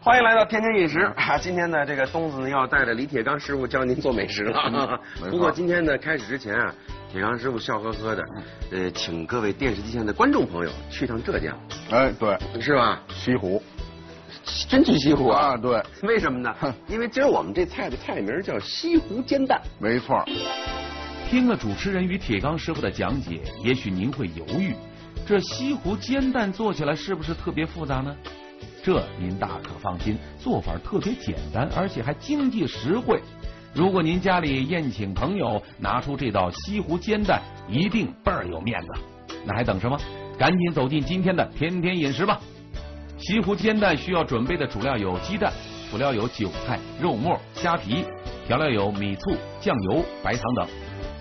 欢迎来到天天饮食啊！今天呢，这个东子呢要带着李铁刚师傅教您做美食了。不过今天呢，开始之前啊，铁刚师傅笑呵呵的，请各位电视机前的观众朋友去趟浙江。 哎，对， 是吧？ 西湖， 真去西湖啊？ 对。 为什么呢？因为今儿我们这菜的菜名叫西湖煎蛋。 没错。 听了主持人与铁刚师傅的讲解，也许您会犹豫，这西湖煎蛋做起来是不是特别复杂呢？这您大可放心，做法特别简单，而且还经济实惠。如果您家里宴请朋友，拿出这道西湖煎蛋，一定倍儿有面子。那还等什么？赶紧走进今天的天天饮食吧。西湖煎蛋需要准备的主料有鸡蛋，辅料有韭菜、肉末、虾皮，调料有米醋、酱油、白糖等。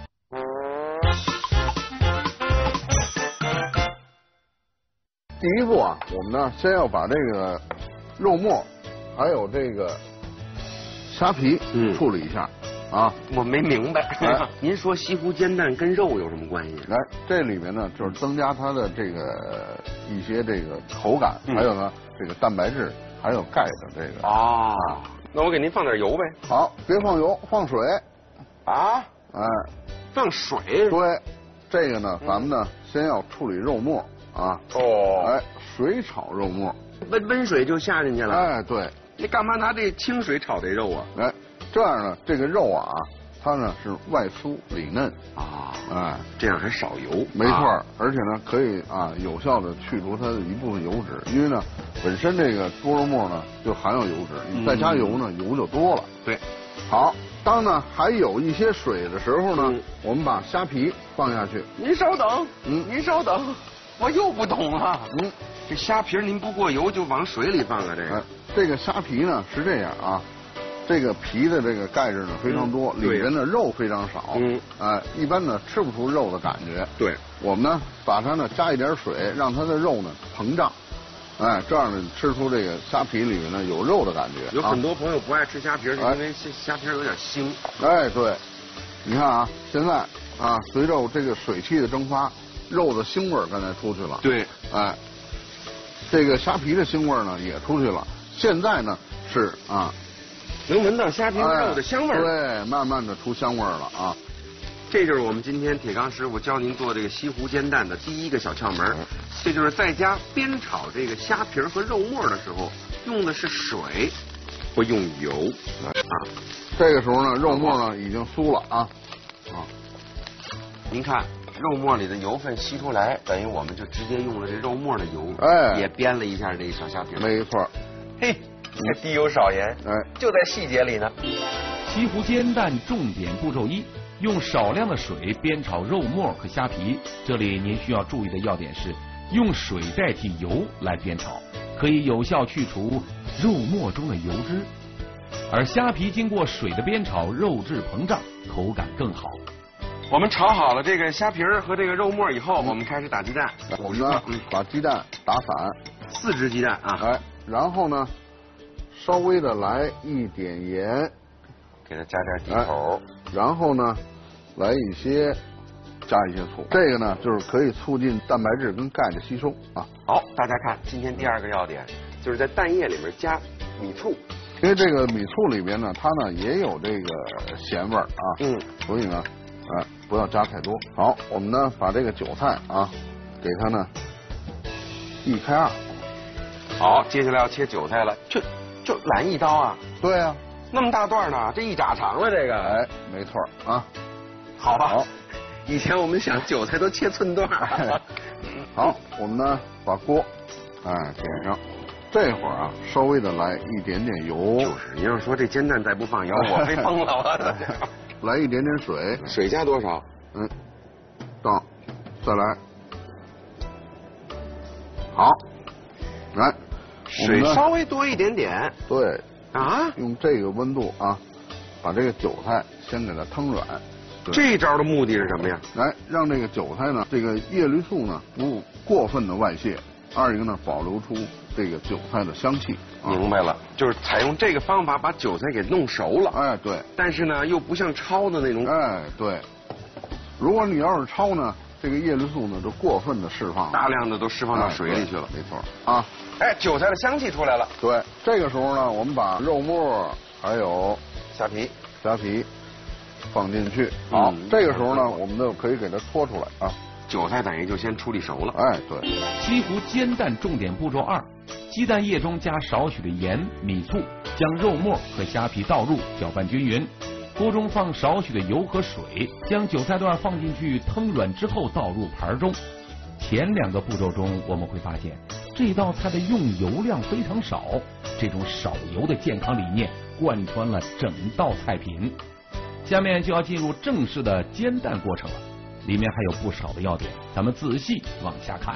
第一步啊，我们呢先要把这个肉末还有这个虾皮处理一下啊。 我没明白，您说西湖煎蛋跟肉有什么关系？ 来，这里面呢就是增加它的这个一些这个口感，还有呢这个蛋白质，还有钙的这个。 哦，那我给您放点油呗。 好，别放油，放水。 啊？哎，放水？ 对，这个呢，咱们呢先要处理肉末。啊哦， 哎，水炒肉末， 温水就下进去了。 哎，对， 你干嘛拿这清水炒这肉啊？ 哎，这样呢，这个肉啊，它呢是外酥里嫩啊， 哎， 这样还少油。 没错，而且呢可以啊有效的去除它的一部分油脂，因为呢本身这个猪肉末呢就含有油脂，你再加油呢油就多了。 对， 好，当呢还有一些水的时候呢，我们把虾皮放下去。 您稍等，您稍等。我又不懂了，这虾皮您不过油就往水里放啊？这个， 这个虾皮呢是这样啊，这个皮的这个钙质呢非常多，里边的肉非常少，一般呢吃不出肉的感觉。 对， 我们呢把它呢加一点水，让它的肉呢膨胀，哎，这样呢吃出这个虾皮里面呢有肉的感觉。 有很多朋友不爱吃虾皮，是因为虾皮有点腥。 哎，对，你看啊，现在啊随着这个水汽的蒸发。肉的腥味刚才出去了， 对， 哎，这个虾皮的腥味呢也出去了。现在呢是啊， 能闻到虾皮和肉的香味。 对，慢慢的出香味了啊。 这就是我们今天铁刚师傅教您做这个西湖煎蛋的第一个小窍门，这就是在家煸炒这个虾皮和肉末的时候，用的是水，不用油啊。 这个时候呢，肉末呢已经酥了啊。 您看。肉末里的油分吸出来，等于我们就直接用了这肉末的油，也煸了一下这小虾皮。 没错， 嘿，低油少盐，就在细节里呢。 西湖煎蛋重点步骤1：用少量的水煸炒肉末和虾皮。这里您需要注意的要点是，用水代替油来煸炒，可以有效去除肉末中的油脂，而虾皮经过水的煸炒，肉质膨胀，口感更好。 我们炒好了这个虾皮和这个肉末以后，我们开始打鸡蛋。 我们呢把鸡蛋打散 ，4只鸡蛋啊。 哎，然后呢稍微的来一点盐， 给它加点底头， 然后呢来加一些醋。这个呢就是可以促进蛋白质跟钙的吸收啊。 好，大家看今天第2个要点，就是在蛋液里面加米醋。 因为这个米醋里边呢，它呢也有这个咸味啊。所以呢。不要加太多。好，我们呢把这个韭菜啊，给它呢1开2。 好，接下来要切韭菜了，就来一刀啊？ 对啊， 那么大段呢，这一拃长了这个。 哎，没错啊。 好吧。好，以前我们想韭菜都切寸段。 好，我们呢把锅点上，这会儿啊稍微的来一点点油。 就是，你要说这煎蛋再不放油，我非疯了我。 来一点点水， 水加多少？ 倒，再来，好，来， 水稍微多一点点。 对， 啊， 用这个温度啊，把这个韭菜先给它腾软。 这招的目的是什么呀？ 来，让这个韭菜呢，这个叶绿素呢不过分的外泄，二一个呢保留出这个韭菜的香气。 明白了，就是采用这个方法把韭菜给弄熟了。 哎，对。 但是呢，又不像焯的那种。 哎，对。如果你要是焯呢， 这个叶绿素呢就过分的释放， 大量的都释放到水里去了。 没错啊。 哎，韭菜的香气出来了。 对，这个时候呢，我们把肉末还有虾皮放进去。好，这个时候呢，我们就可以给它搓出来啊。 韭菜蛋液就先处理熟了。 哎，对。 西湖煎蛋重点步骤2：鸡蛋液中加少许的盐、米醋，将肉末和虾皮倒入，搅拌均匀。锅中放少许的油和水，将韭菜段放进去腾软之后倒入盘中。前2个步骤中，我们会发现这道菜的用油量非常少，这种少油的健康理念贯穿了整道菜品。下面就要进入正式的煎蛋过程了，里面还有不少的要点，咱们仔细往下看。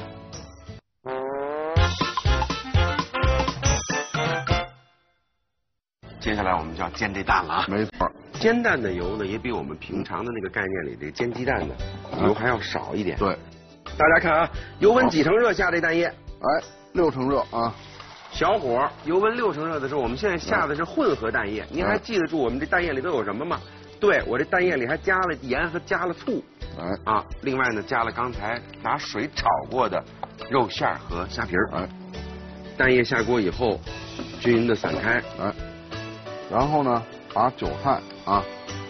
接下来我们就要煎这蛋了啊。 没错。 煎蛋的油呢，也比我们平常的那个概念里这个煎鸡蛋的油还要少一点。 对。 大家看啊，油温几成热下这蛋液？ 哎，6成热啊。 小火油温6成热的时候，我们现在下的是混合蛋液。您还记得住我们这蛋液里都有什么吗？对，我这蛋液里还加了盐和加了醋。啊，另外呢，加了刚才拿水炒过的肉馅和虾皮儿。蛋液下锅以后，均匀的散开。 然后呢，把韭菜啊，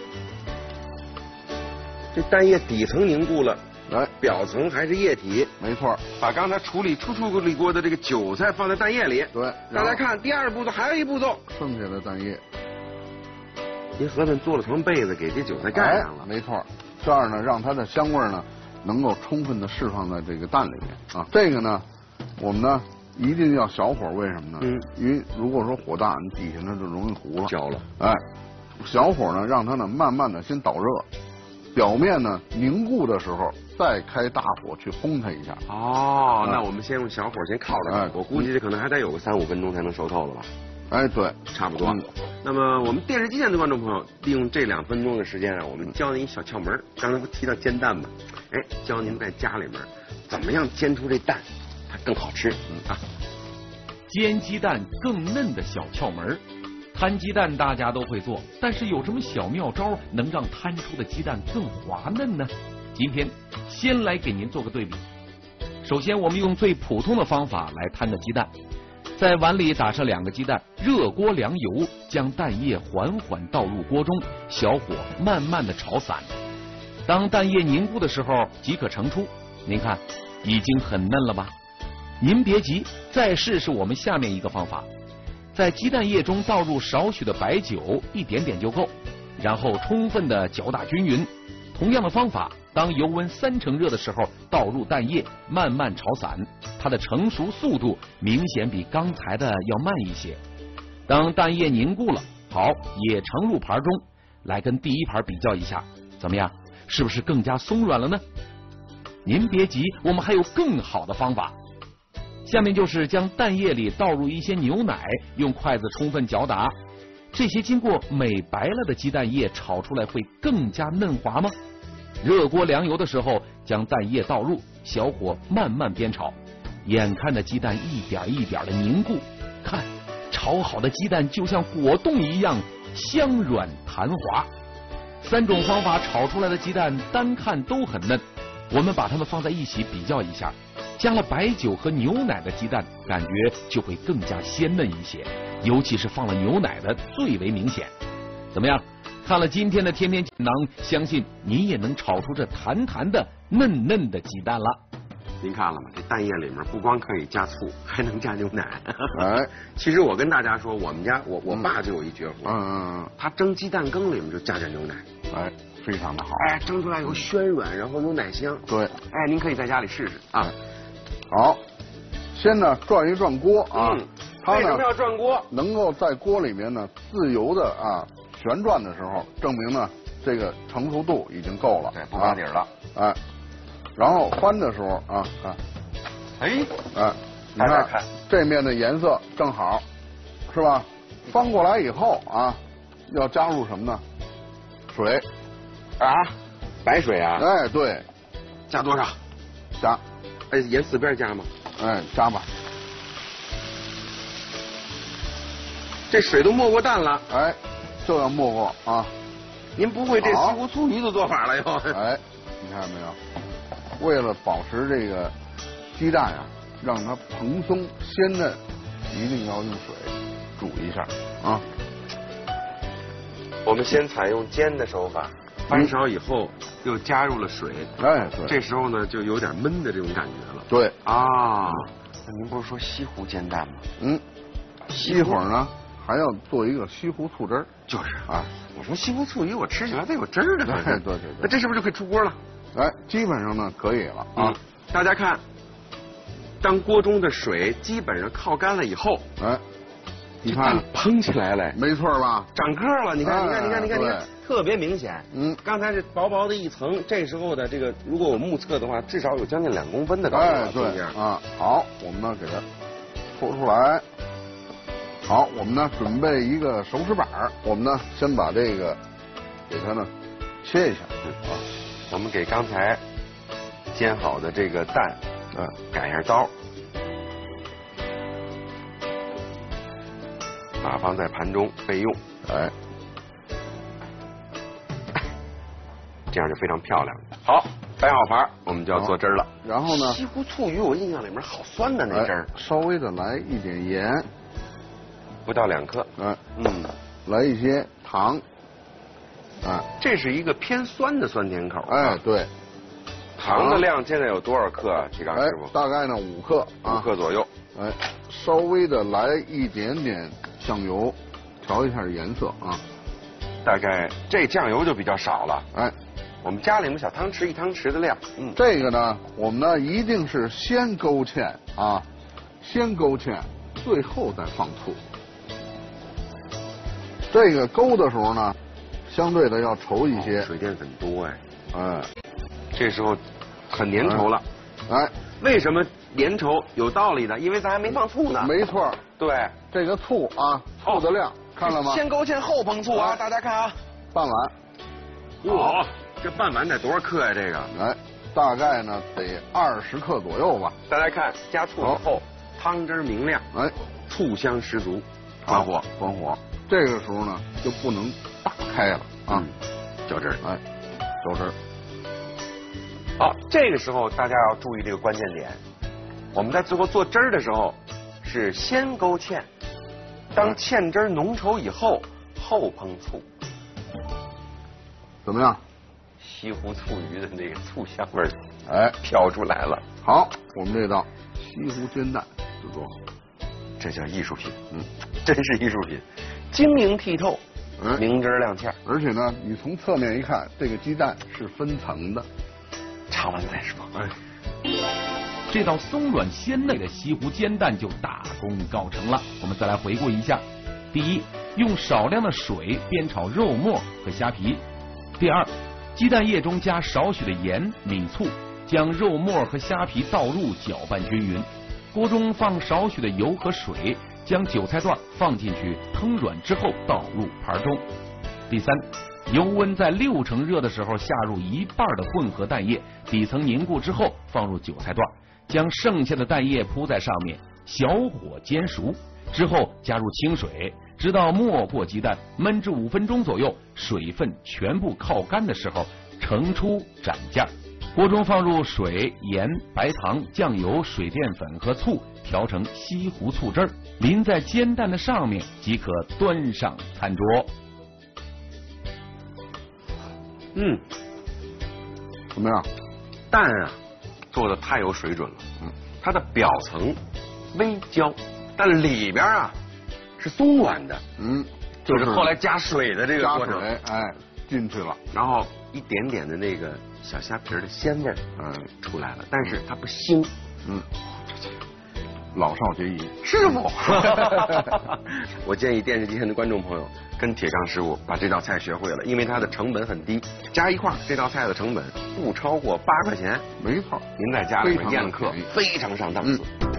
这蛋液底层凝固了，表层还是液体。 没错。 把刚才处理过的这个韭菜放在蛋液里。 对。 大家看，第2步骤还有一步骤， 剩下的蛋液， 您合算做了层被子给这韭菜盖上了。 没错。这样呢，让它的香味呢能够充分的释放在这个蛋里面啊。这个呢，我们呢一定要小火，为什么呢？因为如果说火大，你底下呢就容易糊了，焦了。小火呢，让它呢慢慢的先导热，表面呢凝固的时候，再开大火去烘它一下。 哦，那我们先用小火先烤着。我估计这可能还得有个3、5分钟才能熟透了吧？ 对， 差不多。那么我们电视机前的观众朋友，利用这2分钟的时间啊，我们教您一小窍门。刚才不提到煎蛋吗？教您在家里面怎么样煎出这蛋，它更好吃啊。 煎鸡蛋更嫩的小窍门。摊鸡蛋大家都会做，但是有什么小妙招能让摊出的鸡蛋更滑嫩呢？今天先来给您做个对比。首先，我们用最普通的方法来摊个鸡蛋。在碗里打上2个鸡蛋，热锅凉油，将蛋液缓缓倒入锅中，小火慢慢的炒散。当蛋液凝固的时候，即可盛出。您看，已经很嫩了吧？您别急，再试试我们下面一个方法。在鸡蛋液中倒入少许的白酒，一点点就够，然后充分的搅打均匀。同样的方法，当油温3成热的时候，倒入蛋液，慢慢炒散，它的成熟速度明显比刚才的要慢一些。当蛋液凝固了，好，也盛入盘中，来跟第一盘比较一下，怎么样？是不是更加松软了呢？您别急，我们还有更好的方法。下面就是将蛋液里倒入一些牛奶，用筷子充分搅打。这些经过美白了的鸡蛋液炒出来会更加嫩滑吗？热锅凉油的时候，将蛋液倒入，小火慢慢煸炒。眼看着鸡蛋一点一点的凝固，看，炒好的鸡蛋就像果冻一样香软弹滑。3种方法炒出来的鸡蛋单看都很嫩，我们把它们放在一起比较一下，加了白酒和牛奶的鸡蛋感觉就会更加鲜嫩一些，尤其是放了牛奶的最为明显。怎么样？看了今天的天天锦囊，相信你也能炒出这弹弹的嫩嫩的鸡蛋了。 您看了吗？这蛋液里面不光可以加醋，还能加牛奶。其实我跟大家说，我们家我爸就有一绝活，他蒸鸡蛋羹里面就加点牛奶， 非常的好。 蒸出来以后暄软，然后有奶香。 对， 您可以在家里试试啊。 好，先呢转一转锅啊。它呢为什么要转锅？ 能够在锅里面呢自由的旋转的时候，证明呢这个成熟度已经够了， 对，不打底了。 然后翻的时候你看这面的颜色正好，是吧？翻过来以后要加入什么呢？水白水啊？ 对。 加多少？ 加。 沿4边加吗？ 加吧。 这水都没过蛋了。 就要没过您不会这西湖醋鱼的做法了又？ 你看见没有？ 为了保持这个鸡蛋啊，让它蓬松鲜嫩，一定要用水煮一下啊。 我们先采用煎的手法，翻勺以后又加入了水， 哎，对， 这时候呢就有点焖的这种感觉了。 对啊，那您不是说西湖煎蛋吗？ 一会儿呢还要做一个西湖醋汁儿。 就是啊，我说西湖醋鱼我吃起来得有汁儿的。 对， 那这是不是就可以出锅了？ 哎，基本上呢可以了啊。 大家看，当锅中的水基本上靠干了以后， 哎，你看蓬起来了， 没错吧？ 长个了，你看，特别明显。刚才是薄薄的一层，这时候的这个，如果我目测的话，至少有将近2公分的高度。 哎，对啊，好，我们呢给它搓出来。好，我们呢准备一个熟食板，我们呢先把这个给它呢切一下。 我们给刚才煎好的这个蛋，改一下刀，把放在盘中备用。 哎， 这样就非常漂亮。好，摆好盘，我们就要做汁儿了。 然后呢， 西湖醋鱼我印象里面好酸的那汁儿， 稍微的来一点盐， 不到2克。 来一些糖。 这是一个偏酸的酸甜口。 哎，对。 糖的量现在有多少克啊？铁刚师傅？ 大概呢5克 ，5克左右。 哎，稍微的来一点点酱油，调一下颜色啊。 大概这酱油就比较少了。 哎， 我们加2个小汤匙，1汤匙的量。 这个呢，我们呢一定是先勾芡啊，先勾芡，最后再放醋。这个勾的时候呢，相对的要稠一些， 水淀很多哎。这时候很粘稠了。 哎， 为什么粘稠？有道理的，因为咱还没放醋呢。 没错。 对， 这个醋啊，醋的量看了吗？ 先勾芡后烹醋啊，大家看啊， 半碗。 哇，这半碗得多少克呀？这个？ 哎，大概呢得20克左右吧。 大家看，加醋以后，汤汁明亮， 哎， 醋香十足。关火， 关火。这个时候呢，就不能打开了啊， 搅汁儿， 哎，搅汁儿。 好，这个时候大家要注意这个关键点，我们在最后做汁儿的时候是先勾芡，当芡汁浓稠以后，后烹醋。 怎么样？ 西湖醋鱼的那个醋香味儿， 哎， 飘出来了。 好，我们这道西湖煎蛋制作好， 这叫艺术品，真是艺术品，晶莹剔透，明汁亮芡。 而且呢，你从侧面一看，这个鸡蛋是分层的。 尝完再说。 这道松软鲜嫩的西湖煎蛋就大功告成了。我们再来回顾一下：第一，用少量的水煸炒肉末和虾皮；第二，鸡蛋液中加少许的盐、米醋，将肉末和虾皮倒入搅拌均匀。锅中放少许的油和水，将韭菜段放进去烹软之后倒入盘中。第三，油温在6成热的时候下入1半的混合蛋液，底层凝固之后放入韭菜段，将剩下的蛋液铺在上面，小火煎熟之后加入清水，直到没过鸡蛋，焖至5分钟左右，水分全部靠干的时候盛出斩架。锅中放入水、盐、白糖、酱油、水淀粉和醋，调成西湖醋汁儿，淋在煎蛋的上面即可端上餐桌。 怎么样？ 蛋啊，做的太有水准了。它的表层微焦，但里边啊是松软的。就是后来加水的这个过程。 加水，哎，进去了， 然后一点点的那个小虾皮的鲜味儿，出来了，但是它不腥。 老少皆宜。 师傅，我建议电视机前的观众朋友跟铁刚师傅把这道菜学会了，因为它的成本很低，加一块这道菜的成本不超过8块钱。 没错， 您在家里面宴客非常上档次。